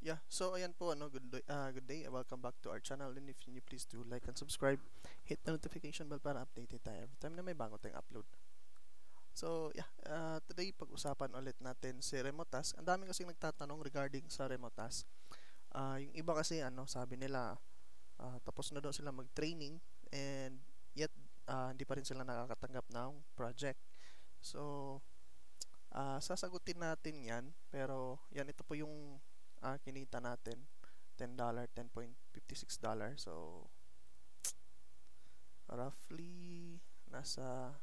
Yeah, so ayan po good day, welcome back to our channel, and if you please do like and subscribe, hit the notification bell para updated tayo every time na may bago tayong upload. So yeah, today pag-usapan ulit natin si remote task. Ang dami kasi nagtatanong regarding sa remote task. Yung iba kasi sabi nila tapos na daw sila mag-training and yet hindi pa rin sila nakakatanggap ng project. So sasagutin natin 'yan, pero yan ito po yung kinita natin. $10, $10.56. So, roughly, nasa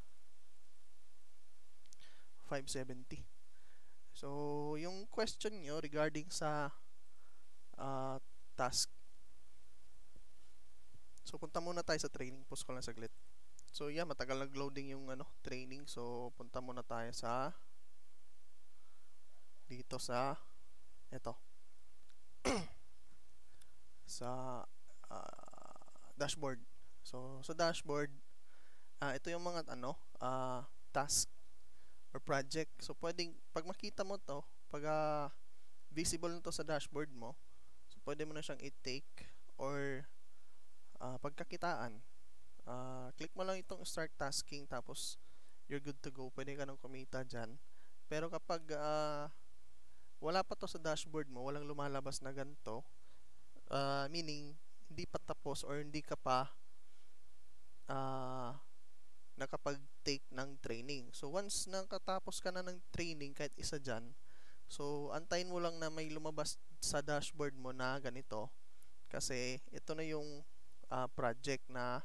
570. So, yung question nyo regarding sa uh, task. So, punta muna tayo sa training. Pause ko lang saglit. So, yeah, matagal nag-loading yung training. So, punta muna tayo sa dito sa ito. sa dashboard. So, sa dashboard, ito yung mga task or project. So, pwedeng, pag makita mo to, pag visible na to sa dashboard mo, so, pwede mo na siyang i-take or pagkakitaan. Click mo lang itong start tasking, tapos you're good to go. Pwede ka nang kumita dyan. Pero kapag wala pa to sa dashboard mo, walang lumalabas na ganito, meaning, hindi pa tapos or hindi ka pa nakapag-take ng training. So, once nakatapos ka na ng training, kahit isa dyan, so, antayin mo lang na may lumabas sa dashboard mo na ganito. Kasi, ito na yung project na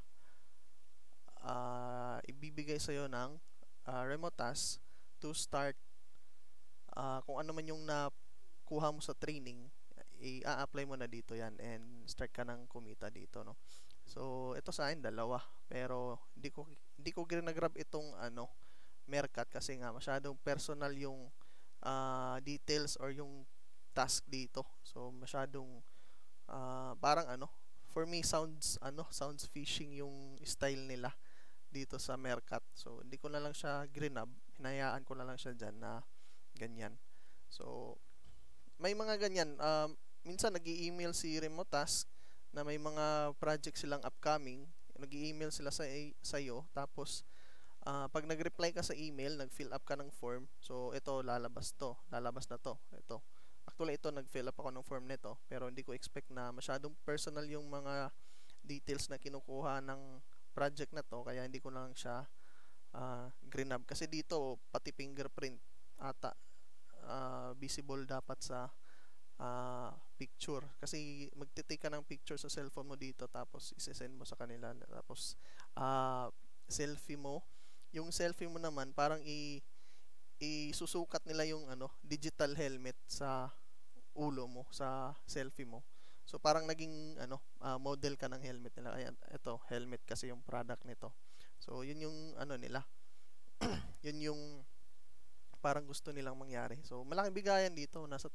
ibibigay sa'yo ng remote task to start kung ano man yung nakuha mo sa training, i-apply mo na dito yan and start ka ng kumita dito, no? So, ito sa akin dalawa, pero hindi ko ginagrab itong Meerkat kasi nga masyadong personal yung details or yung task dito. So, masyadong parang for me sounds fishing yung style nila dito sa Meerkat. So, hindi ko na lang siya grinab, hinayaan ko na lang siya diyan na ganyan. So, may mga ganyan. Minsan nag-i-email si remote task na may mga project silang upcoming, nag-i-email sila sa iyo, tapos pag nag-reply ka sa email, nag-fill up ka ng form, so ito lalabas na to. Ito. Actually ito nag-fill up ako ng form nito, pero hindi ko expect na masyadong personal yung mga details na kinukuha ng project na to, kaya hindi ko lang siya grinab kasi dito pati fingerprint ata visible dapat sa picture kasi magte-take ka ng picture sa cellphone mo dito tapos isi-send mo sa kanila tapos selfie mo yung selfie mo naman parang isusukat nila yung digital helmet sa ulo mo sa selfie mo, so parang naging model ka ng helmet nila. Ayan, ito helmet kasi yung product nito, so yun yung nila yun yung parang gusto nilang mangyari. So malaking bigayan dito, nasa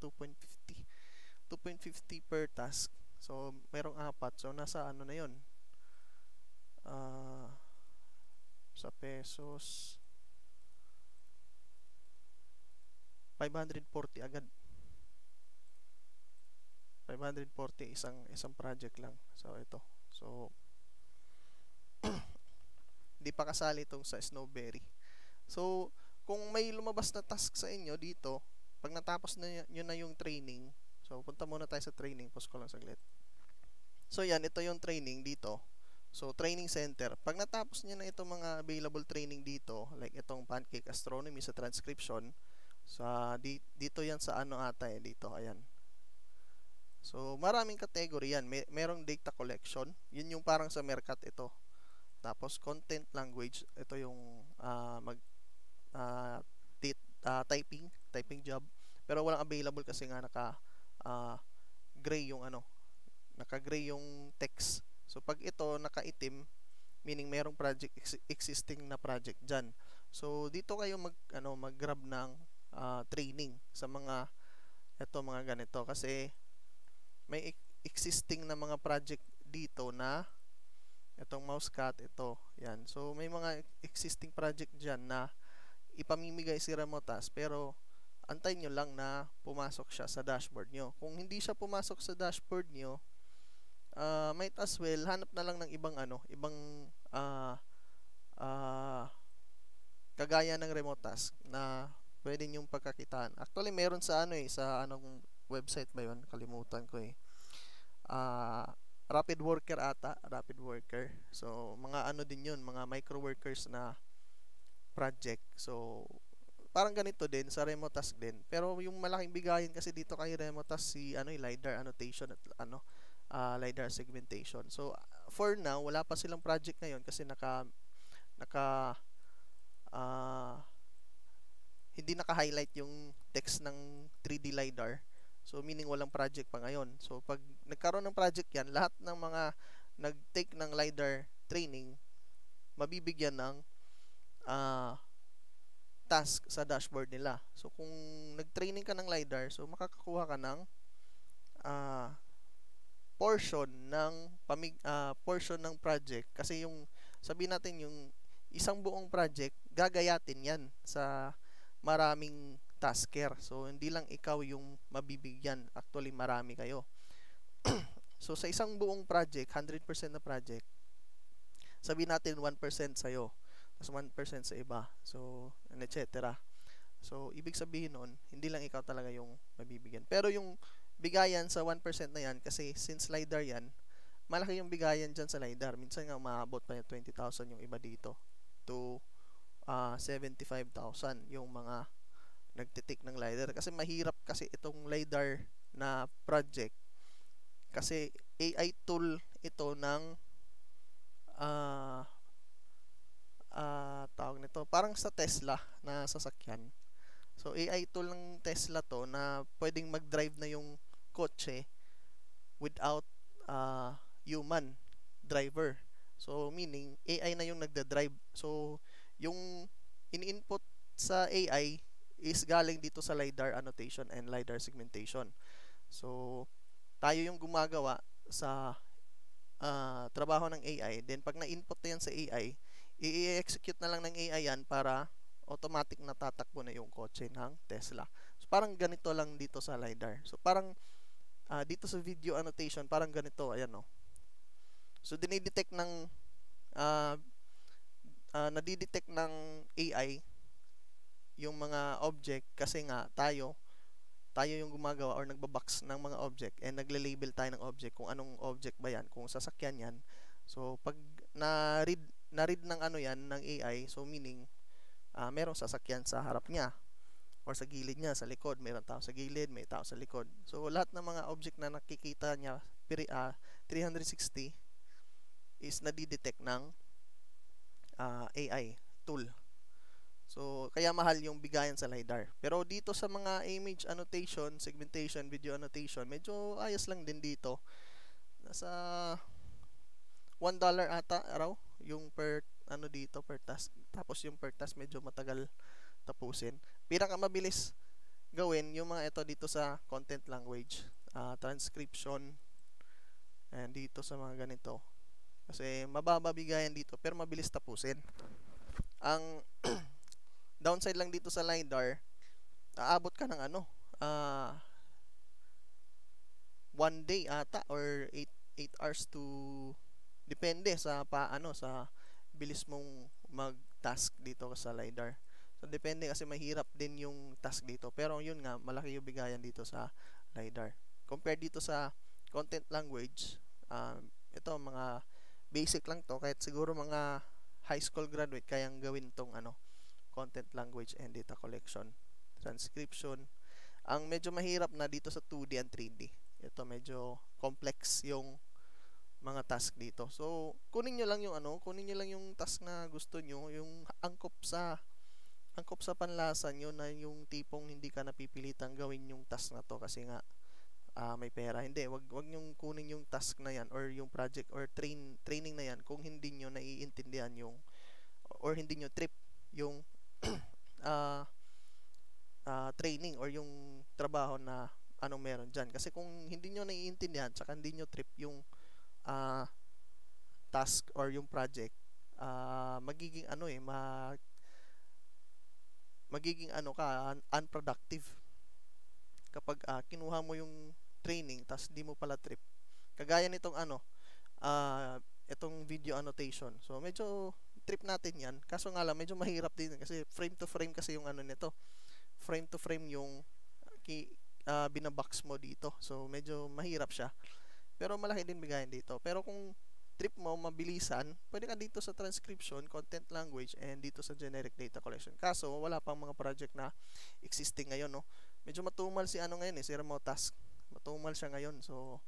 2.50 per task. So, merong apat. So, nasa na yun? Sa pesos, 540 agad. 540 isang project lang. So, ito. So, di pa kasali itong sa Snowberry. So, kung may lumabas na task sa inyo dito, pag natapos na nyo na yung training, so, punta muna tayo sa training. Pause ko lang saglit. So, yan. Ito yung training dito. So, training center. Pag natapos niyo na itong mga available training dito, like itong Pancake Astronomy sa transcription, dito yan sa ata dito. Ayan. So, maraming category yan. Merong data collection. Yun yung parang sa Meerkat ito. Tapos, content language. Ito yung typing job. Pero walang available kasi nga naka-gray yung naka-gray yung text. So, pag ito naka-itim, meaning merong project existing na project dyan. So, dito kayo mag-grab ng training sa mga ganito kasi may existing na mga project dito na itong Mousecat, ito. Yan. So, may mga existing project dyan na ipamimigay si remote task pero antayin nyo lang na pumasok siya sa dashboard nyo. Kung hindi siya pumasok sa dashboard nyo, might as well hanap na lang ng ibang kagaya ng remote task na pwede nyong pagkakitaan. Actually, meron sa sa anong website ba yun? Kalimutan ko eh. Rapid Worker ata, Rapid Worker. So, mga din yun, mga micro workers na project. So, parang ganito din sa remote task din. Pero yung malaking bigayan kasi dito kay remote task si LiDAR annotation at LiDAR segmentation. So, for now, wala pa silang project ngayon kasi hindi naka-highlight yung text ng 3D LiDAR. So, meaning walang project pa ngayon. So, pag nagkaroon ng project yan, lahat ng mga nag-take ng LiDAR training, mabibigyan ng task sa dashboard nila. So, kung nag-training ka ng LiDAR, so makakakuha ka ng portion ng project. Kasi yung, sabihin natin yung isang buong project, gagayatin yan sa maraming tasker. So, hindi lang ikaw yung mabibigyan. Actually, marami kayo. So, sa isang buong project, 100% na project, sabihin natin 1% sa'yo, tapos 1% sa iba. So, etc. So, ibig sabihin nun, hindi lang ikaw talaga yung mabibigyan. Pero yung bigayan sa 1% na yan, kasi since LiDAR yan, malaki yung bigayan dyan sa LiDAR. Minsan nga, maabot pa yung 20,000 yung iba dito to 75,000 yung mga nagtitik ng LiDAR. Kasi mahirap kasi itong LiDAR na project. Kasi AI tool ito ng tawag nito, parang sa Tesla na sasakyan. So, AI tool ng Tesla to na pwedeng mag-drive na yung kotse without human driver. So, meaning, AI na yung nagda-drive. So, yung in-input sa AI is galing dito sa LiDAR annotation and LiDAR segmentation. So, tayo yung gumagawa sa trabaho ng AI. Then, pag na-input na yan sa AI, i-execute na lang ng AI yan para automatic na tatakbo na yung kotse ng Tesla. So, parang ganito lang dito sa LiDAR. So, parang dito sa video annotation, parang ganito. Ayan, no. So, dinidetect ng nadidetect ng AI yung mga object kasi nga tayo yung gumagawa or nagbabox ng mga object and nagle-label tayo ng object kung anong object ba yan, kung sasakyan yan. So, pag na-read ng yan ng AI, so meaning merong sasakyan sa harap niya or sa gilid niya, sa likod, meron tao sa gilid, may tao sa likod. So, lahat ng mga object na nakikita niya 360 is nadidetect ng AI tool. So, kaya mahal yung bigayan sa LiDAR. Pero dito sa mga image annotation, segmentation, video annotation, medyo ayos lang din dito. Nasa $1 ata araw yung per dito per task. Tapos yung per task medyo matagal tapusin. Pinakamabilis gawin yung mga ito dito sa content language, transcription, and dito sa mga ganito. Kasi mababa bigayan dito pero mabilis tapusin. Ang downside lang dito sa LiDAR, aabot ka ng 1 day ata or 8 hours to depende sa sa bilis mong mag-task dito sa LiDAR. So depende kasi mahirap din yung task dito. Pero yun nga, malaki yung bigayan dito sa LiDAR. Compared dito sa content language, ito mga basic lang to, kahit siguro mga high school graduate kayang gawin tong content language and data collection, transcription. Ang medyo mahirap na dito sa 2D and 3D. Ito medyo complex yung mga task dito. So, kunin nyo lang yung task na gusto nyo, yung angkop sa panlasa nyo na yung tipong hindi ka napipilitang gawin yung task na to kasi nga may pera. Hindi, wag nyong kunin yung task na yan or yung project or training na yan kung hindi nyo naiintindihan yung or hindi nyo trip yung training or yung trabaho na meron dyan. Kasi kung hindi nyo naiintindihan tsaka hindi nyo trip yung task or yung project, magiging magiging unproductive kapag kinuha mo yung training tas di mo pala trip. Kagaya nitong itong video annotation. So medyo trip natin 'yan. Kaso nga lang medyo mahirap din kasi frame to frame kasi yung ano nito. Frame to frame yung binabox mo dito. So medyo mahirap siya. Pero malaki din bigayan dito. Pero kung trip mo mabilisan, pwede ka dito sa transcription, content language, and dito sa generic data collection. Kaso wala pang mga project na existing ngayon, no. Medyo matumal si ano ngayon si Remotask. Matumal siya ngayon. So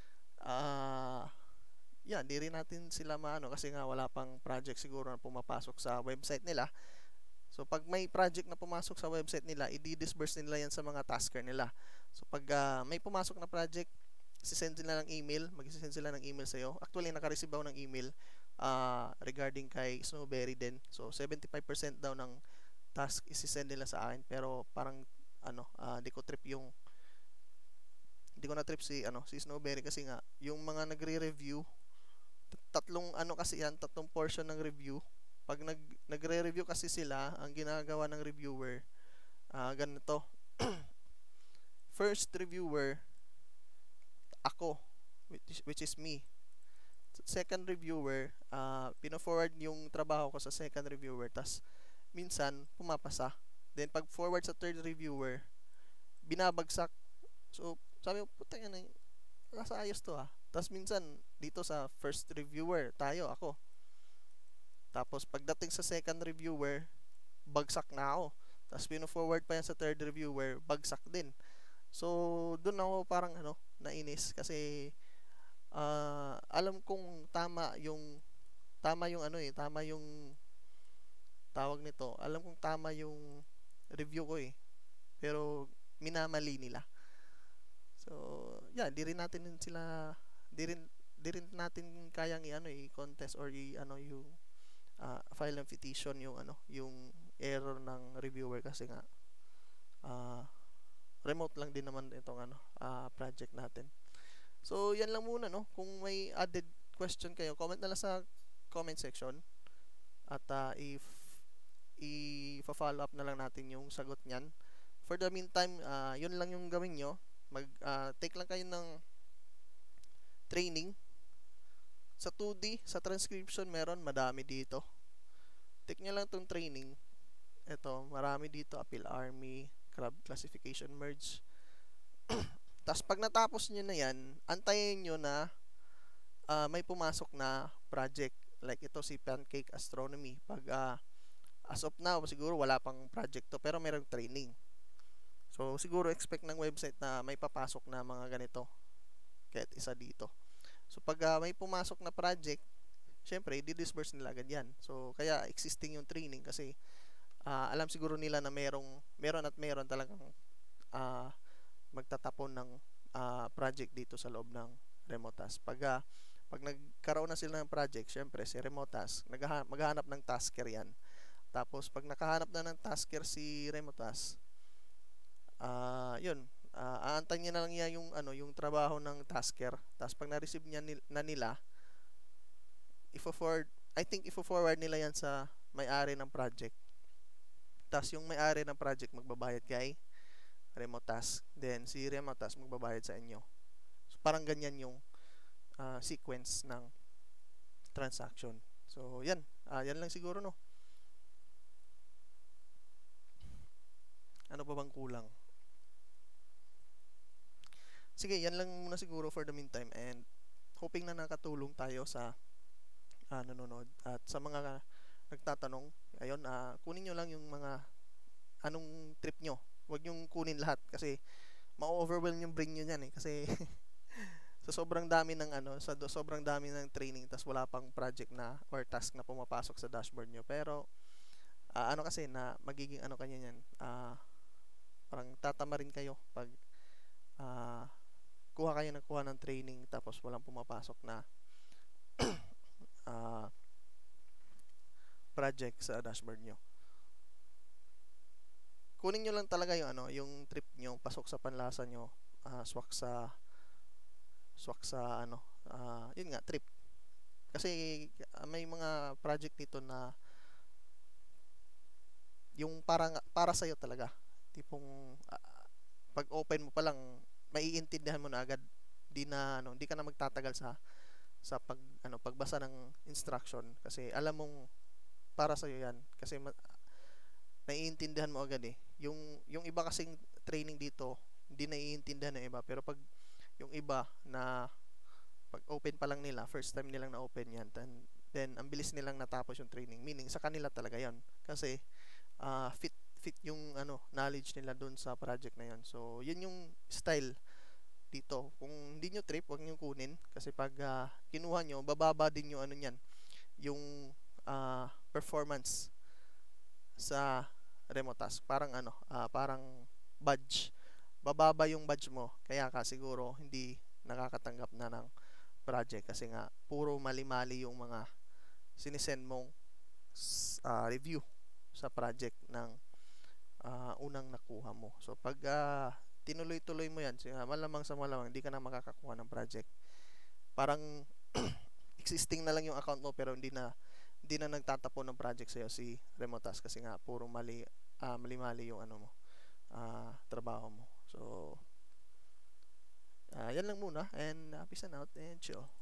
yeah, di rin natin sila maano kasi nga wala pang project siguro na pumapasok sa website nila. So pag may project na pumasok sa website nila, i-disburse nila yan sa mga tasker nila. So pag may pumasok na project, sisend sila ng email, mag-send sila ng email sa iyo. Actually, naka-receive ako ng email regarding kay Snowberry din. So 75% daw ng task isi-send nila sa akin, pero parang di ko na trip si Snowberry kasi nga yung mga nagre-review, tatlong portion ng review. Pag nagre-review kasi sila, ang ginagawa ng reviewer ganito. First reviewer, ako, which is me. Second reviewer, pino-forward yung trabaho ko sa second reviewer, tas minsan pumapasa. Then pag forward sa third reviewer, binabagsak. So sabi ko, puta yan, nasa ayos to Tas minsan dito sa first reviewer, ako. Tapos pagdating sa second reviewer, bagsak na ako. Tapos pino-forward pa yan sa third reviewer, bagsak din. So doon ako parang nainis kasi alam kong tama yung tawag nito. Alam kong tama yung review ko pero minamali nila. So yeah, di rin natin kayang i-contest or yung file ng petition yung error ng reviewer kasi nga remote lang din naman itong project natin. So yan lang muna kung may added question kayo, comment na lang sa comment section at i-follow up na lang natin yung sagot niyan. For the meantime, yun lang yung gawin nyo. Take lang kayo ng training sa 2D, sa transcription meron, madami dito. Take nyo lang tong training. Ito, marami dito, Appeal Army, Crab Classification Merge. Tapos pag natapos nyo na yan, antayin nyo na may pumasok na project. Like ito si Pancake Astronomy. Pag as of now, siguro wala pang project to, pero mayroong training. So siguro expect ng website na may papasok na mga ganito. Kahit isa dito. So pag may pumasok na project, syempre di-disburse nila agad yan. So kaya existing yung training kasi alam siguro nila na meron talagang magtatapon ng project dito sa loob ng Remotask. Pag nagkaroon na sila ng project, syempre si Remotask maghahanap ng tasker yan. Tapos pag nakahanap na ng tasker si Remotask, yun, aantayin niya na lang niya yung trabaho ng tasker. Tapos pag na-receive niya na nila, ifo-forward nila yan sa may-ari ng project. Tapos yung may-ari ng project magbabayad kay Remotask. Then si Remotask magbabayad sa inyo. So parang ganyan yung sequence ng transaction. So yan, yan lang siguro Ano pa bang kulang? Sige, yan lang muna siguro for the meantime, and hoping na nakatulong tayo sa nanonood. At sa mga nagtatanong, ayun, kunin nyo lang yung mga anong trip nyo. Huwag nyong kunin lahat kasi ma-overwhelm yung brain nyo yan kasi sa sobrang dami ng sobrang dami ng training tas wala pang project na or task na pumapasok sa dashboard nyo. Pero kasi na magiging kanya yan, parang tatama rin kayo pag kuha ng training tapos walang pumapasok na project sa dashboard nyo. Kunin nyo lang talaga yung trip nyo, pasok sa panlasa nyo, swak sa yun nga, trip. Kasi may mga project dito na yung para sa'yo talaga. Tipong pag open mo pa lang, maiintindihan mo na agad. Hindi ka na magtatagal sa pagbasa ng instruction kasi alam mong para sa 'yan kasi naiintindihan mo agad eh. Yung iba kasing training dito, hindi naiintindihan ng iba, pero pag yung iba na pag open pa lang nila, first time nilang na open 'yan, then ang bilis nilang natapos yung training, meaning sa kanila talaga 'yon kasi fit yung knowledge nila doon sa project na 'yon. So yun yung style dito. Kung hindi nyo trip, wag nyo kunin kasi pag kinuha nyo, bababa din yung niyan, yung performance sa remote task. Parang parang badge. Bababa yung badge mo. Kaya ka siguro hindi nakakatanggap na ng project kasi nga puro mali-mali yung mga sinisend mong review sa project ng unang nakuha mo. So pag tinuloy-tuloy mo yan, malamang sa malamang hindi ka na makakakuha ng project. Parang existing na lang yung account mo pero hindi na nagtatapon ng project sa'yo si Remote Task kasi nga puro mali-mali yung trabaho mo. So yan lang muna and peace and out and chill.